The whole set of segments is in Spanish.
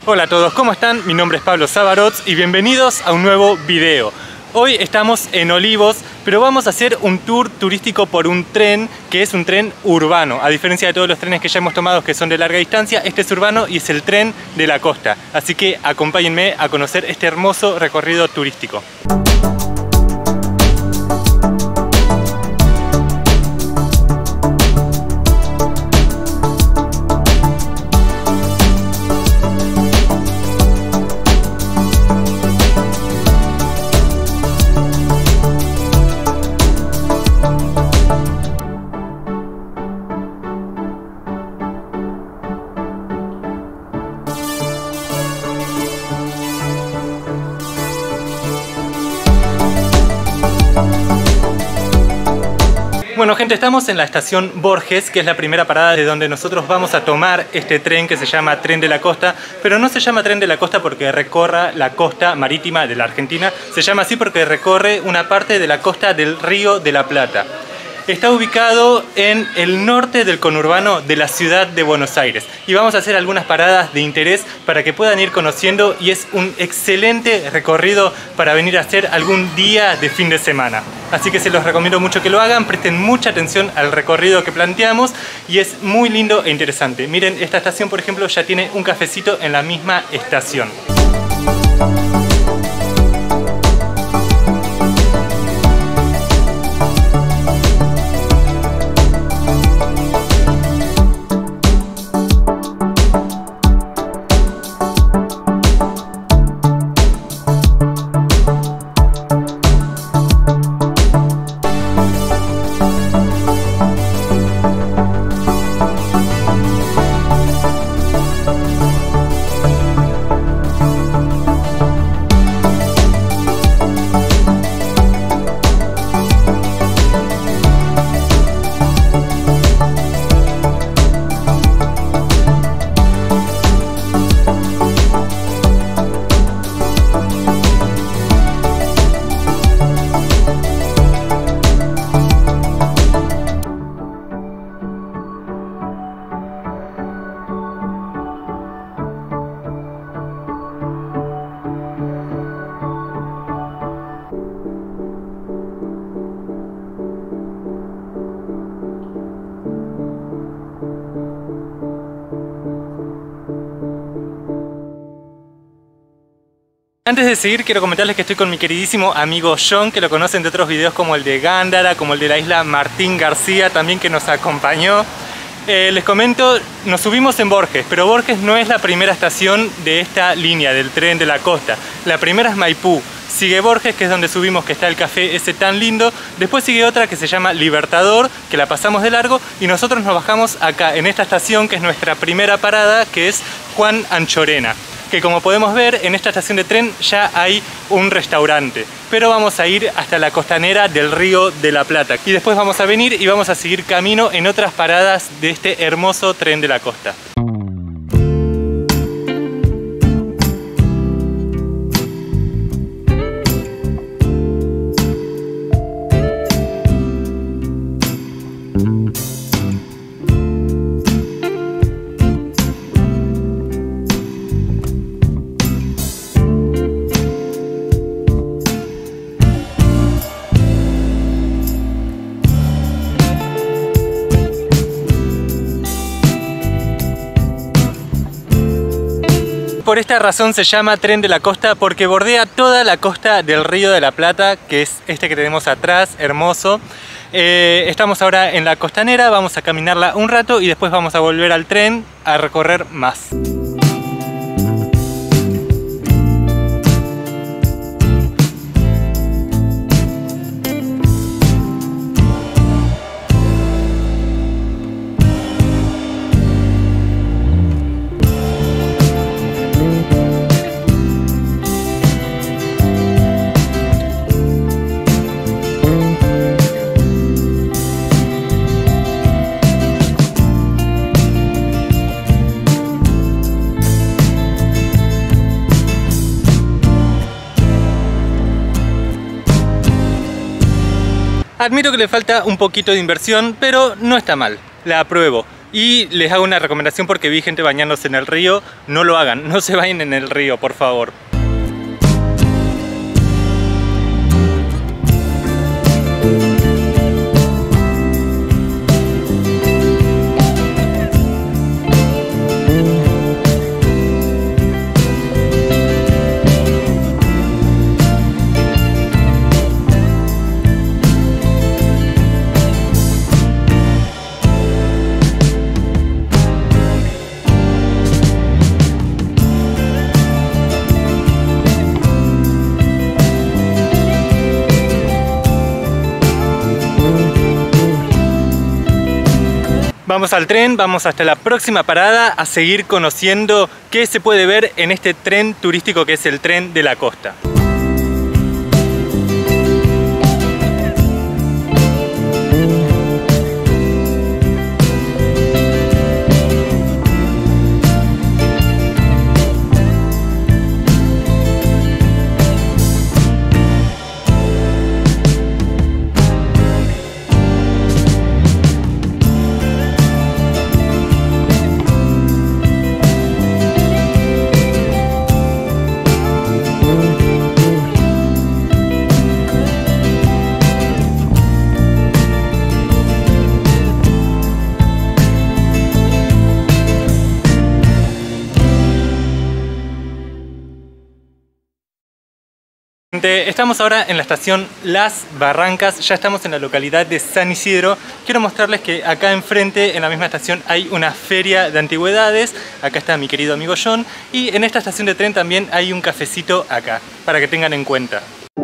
Hola a todos, ¿cómo están? Mi nombre es Pablo Sabarots y bienvenidos a un nuevo video. Hoy estamos en Olivos, pero vamos a hacer un tour turístico por un tren que es un tren urbano. A diferencia de todos los trenes que ya hemos tomado que son de larga distancia, este es urbano y es el tren de la costa. Así que acompáñenme a conocer este hermoso recorrido turístico. Bueno gente, estamos en la estación Borges, que es la primera parada de donde nosotros vamos a tomar este tren que se llama Tren de la Costa, pero no se llama Tren de la Costa porque recorra la costa marítima de la Argentina, se llama así porque recorre una parte de la costa del Río de la Plata. Está ubicado en el norte del conurbano de la ciudad de Buenos Aires y vamos a hacer algunas paradas de interés para que puedan ir conociendo y es un excelente recorrido para venir a hacer algún día de fin de semana. Así que se los recomiendo mucho que lo hagan, presten mucha atención al recorrido que planteamos y es muy lindo e interesante. Miren, esta estación por ejemplo ya tiene un cafecito en la misma estación. Antes de seguir quiero comentarles que estoy con mi queridísimo amigo John, que lo conocen de otros videos como el de Gándara, como el de la isla Martín García también, que nos acompañó. Les comento, nos subimos en Borges, pero Borges no es la primera estación de esta línea del tren de la costa. La primera es Maipú, sigue Borges, que es donde subimos, que está el café ese tan lindo. Después sigue otra que se llama Libertador, que la pasamos de largo, y nosotros nos bajamos acá en esta estación, que es nuestra primera parada, que es Juan Anchorena. Que como podemos ver, en esta estación de tren ya hay un restaurante, pero vamos a ir hasta la costanera del Río de la Plata y después vamos a venir y vamos a seguir camino en otras paradas de este hermoso tren de la costa. Por esta razón se llama Tren de la Costa, porque bordea toda la costa del Río de la Plata, que es este que tenemos atrás, hermoso. Estamos ahora en la costanera, vamos a caminarla un rato y después vamos a volver al tren a recorrer más. Admito que le falta un poquito de inversión, pero no está mal, la apruebo. Y les hago una recomendación porque vi gente bañándose en el río. No lo hagan, no se bañen en el río, por favor. Vamos al tren, vamos hasta la próxima parada a seguir conociendo qué se puede ver en este tren turístico que es el Tren de la Costa. Estamos ahora en la estación Las Barrancas, ya estamos en la localidad de San Isidro. Quiero mostrarles que acá enfrente, en la misma estación, hay una feria de antigüedades. Acá está mi querido amigo John. Y en esta estación de tren también hay un cafecito acá, para que tengan en cuenta.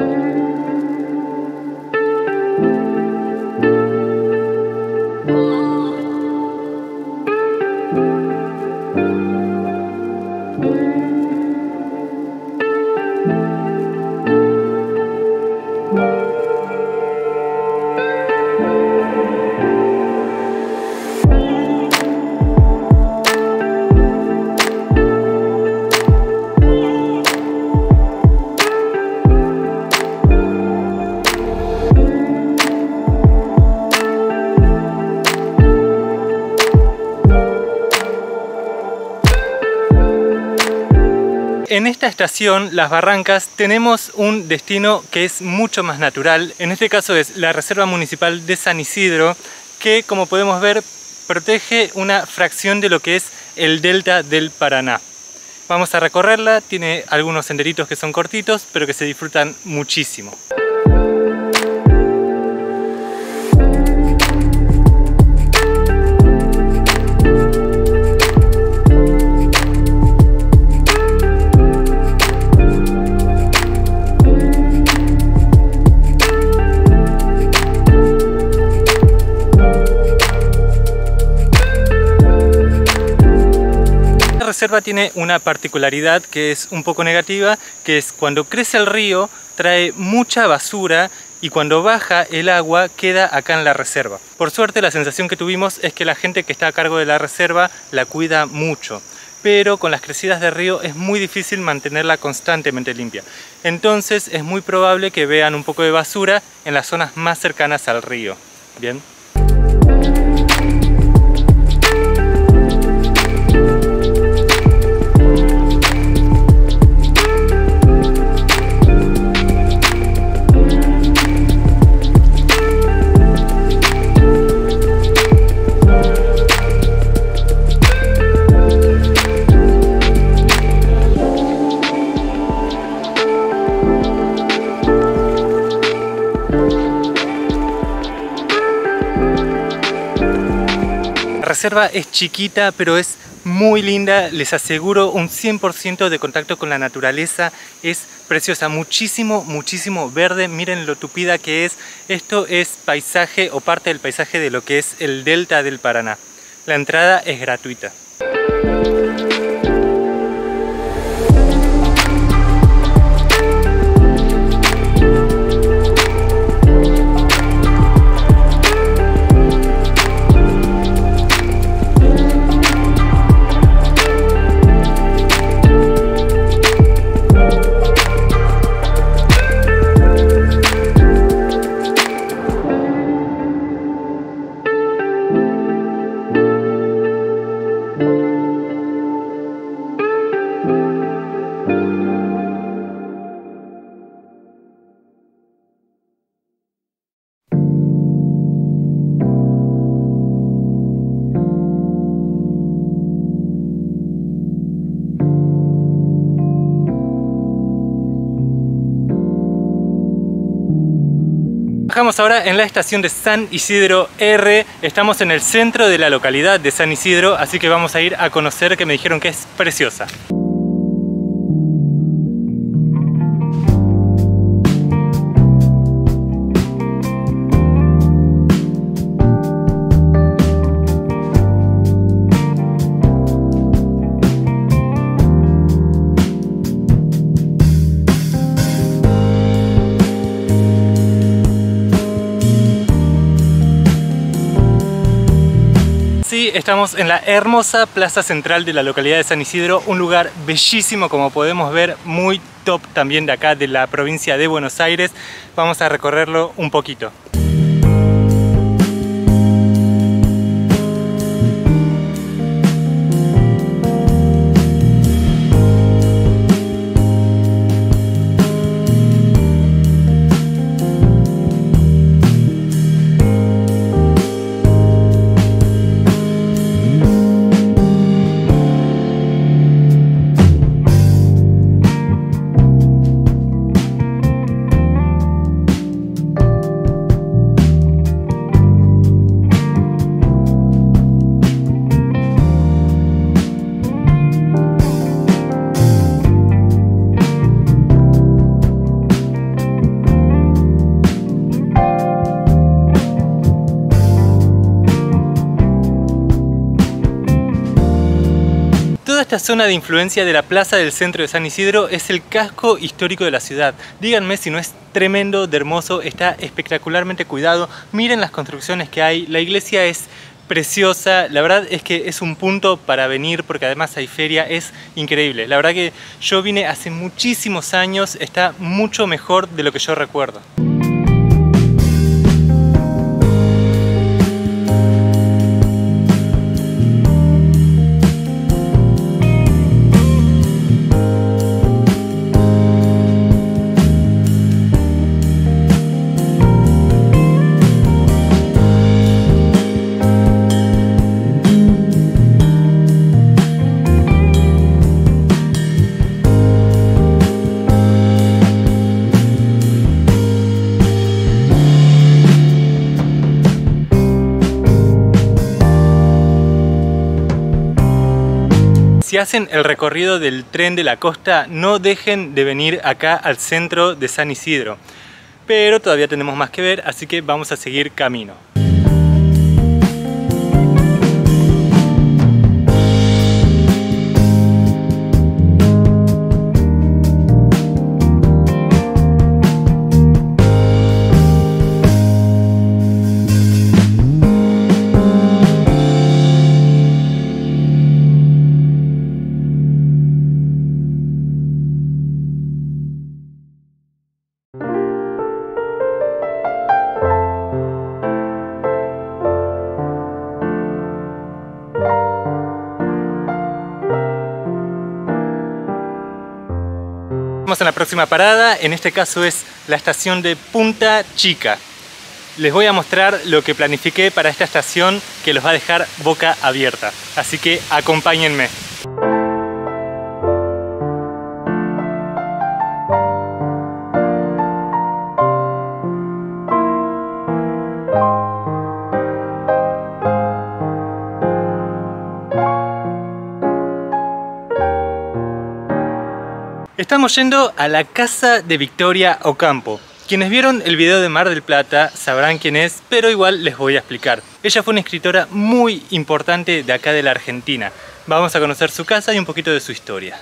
En esta estación, Las Barrancas, tenemos un destino que es mucho más natural. En este caso es la Reserva Municipal de San Isidro, que como podemos ver protege una fracción de lo que es el delta del Paraná. Vamos a recorrerla, tiene algunos senderitos que son cortitos, pero que se disfrutan muchísimo. La reserva tiene una particularidad que es un poco negativa, que es cuando crece el río trae mucha basura y cuando baja el agua queda acá en la reserva. Por suerte la sensación que tuvimos es que la gente que está a cargo de la reserva la cuida mucho, pero con las crecidas del río es muy difícil mantenerla constantemente limpia. Entonces es muy probable que vean un poco de basura en las zonas más cercanas al río. Bien. La reserva es chiquita, pero es muy linda, les aseguro un 100% de contacto con la naturaleza, es preciosa, muchísimo verde, miren lo tupida que es. Esto es paisaje o parte del paisaje de lo que es el delta del Paraná. La entrada es gratuita. Bajamos ahora en la estación de San Isidro R. Estamos en el centro de la localidad de San Isidro, así que vamos a ir a conocer, que me dijeron que es preciosa. Sí, estamos en la hermosa plaza central de la localidad de San Isidro, un lugar bellísimo, como podemos ver, muy top también de acá de la provincia de Buenos Aires. Vamos a recorrerlo un poquito. Toda esta zona de influencia de la plaza del centro de San Isidro es el casco histórico de la ciudad. Díganme si no es tremendo, de hermoso, está espectacularmente cuidado. Miren las construcciones que hay, la iglesia es preciosa, la verdad es que es un punto para venir porque además hay feria, es increíble. La verdad que yo vine hace muchísimos años, está mucho mejor de lo que yo recuerdo. Si hacen el recorrido del tren de la costa, no dejen de venir acá al centro de San Isidro. Pero todavía tenemos más que ver, así que vamos a seguir camino. Estamos en la próxima parada, en este caso es la estación de Punta Chica. Les voy a mostrar lo que planifiqué para esta estación que los va a dejar boca abierta, así que acompáñenme. Estamos yendo a la casa de Victoria Ocampo. Quienes vieron el video de Mar del Plata sabrán quién es, pero igual les voy a explicar. Ella fue una escritora muy importante de acá de la Argentina. Vamos a conocer su casa y un poquito de su historia.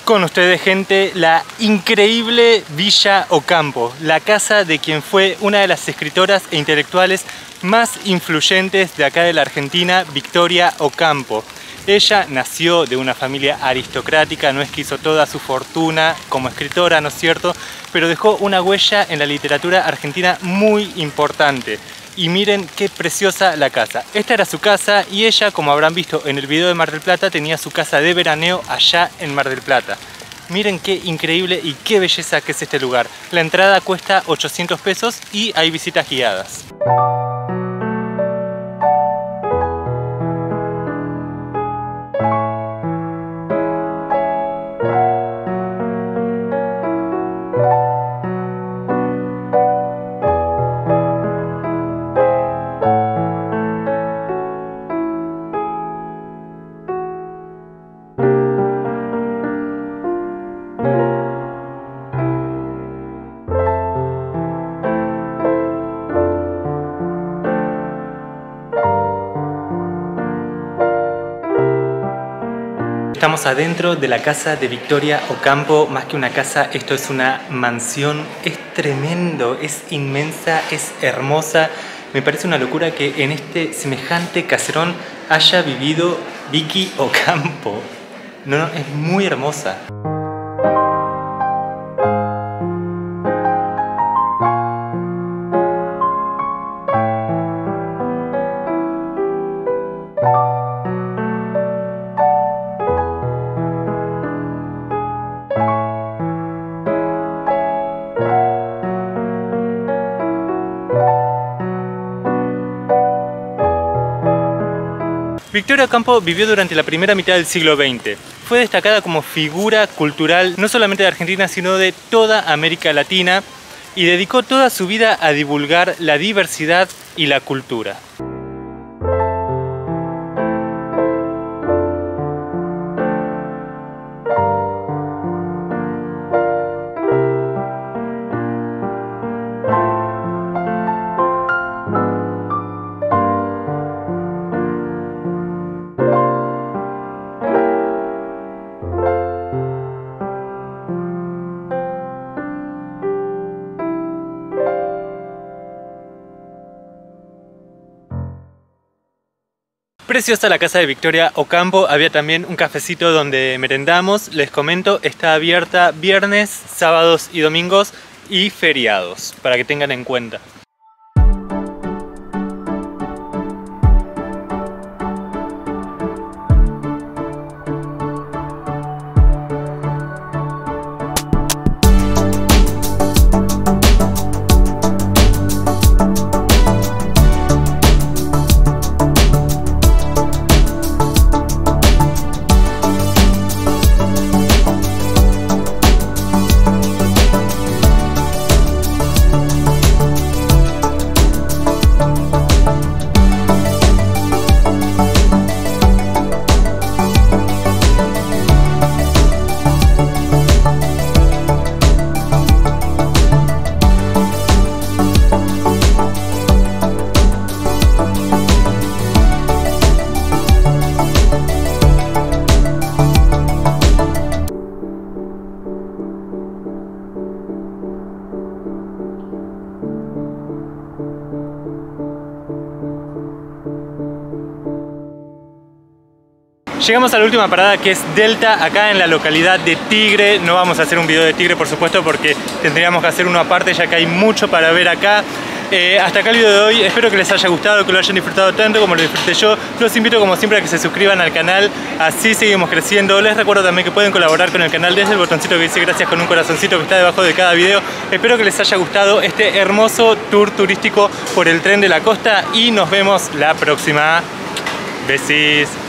Con ustedes, gente, la increíble Villa Ocampo, la casa de quien fue una de las escritoras e intelectuales más influyentes de acá de la Argentina, Victoria Ocampo. Ella nació de una familia aristocrática, no es que hizo toda su fortuna como escritora, ¿no es cierto? Pero dejó una huella en la literatura argentina muy importante. Y miren qué preciosa la casa. Esta era su casa y ella, como habrán visto en el video de Mar del Plata, tenía su casa de veraneo allá en Mar del Plata. Miren qué increíble y qué belleza que es este lugar. La entrada cuesta 800 pesos y hay visitas guiadas. Estamos adentro de la casa de Victoria Ocampo. Más que una casa, esto es una mansión. Es tremendo, es inmensa, es hermosa. Me parece una locura que en este semejante caserón haya vivido Vicky Ocampo. No, es muy hermosa. Victoria Ocampo vivió durante la primera mitad del siglo XX. Fue destacada como figura cultural no solamente de Argentina, sino de toda América Latina, y dedicó toda su vida a divulgar la diversidad y la cultura. Preciosa la casa de Victoria Ocampo. Había también un cafecito donde merendamos. Les comento, está abierta viernes, sábados y domingos y feriados, para que tengan en cuenta. Llegamos a la última parada, que es Delta, acá en la localidad de Tigre. No vamos a hacer un video de Tigre, por supuesto, porque tendríamos que hacer uno aparte, ya que hay mucho para ver acá. Hasta acá el video de hoy. Espero que les haya gustado, que lo hayan disfrutado tanto como lo disfruté yo. Los invito, como siempre, a que se suscriban al canal, así seguimos creciendo. Les recuerdo también que pueden colaborar con el canal desde el botoncito que dice gracias con un corazoncito que está debajo de cada video. Espero que les haya gustado este hermoso tour turístico por el tren de la costa y nos vemos la próxima. Besis.